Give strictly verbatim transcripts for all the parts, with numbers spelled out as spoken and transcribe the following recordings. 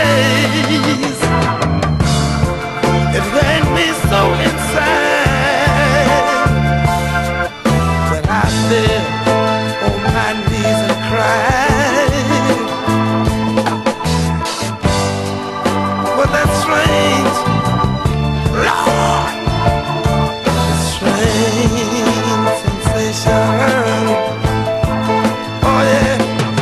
days. It hurt me so inside that I fell on my knees and cried. Well, that's strange, Lord, a strange sensation. Oh yeah.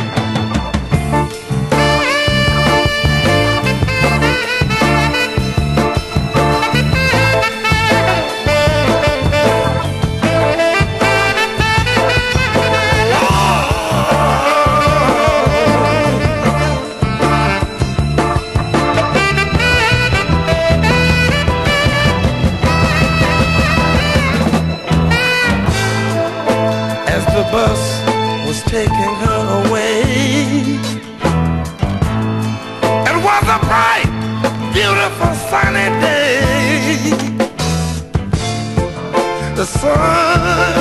As the bus was taking her away, it was a bright, beautiful sunny day. The sun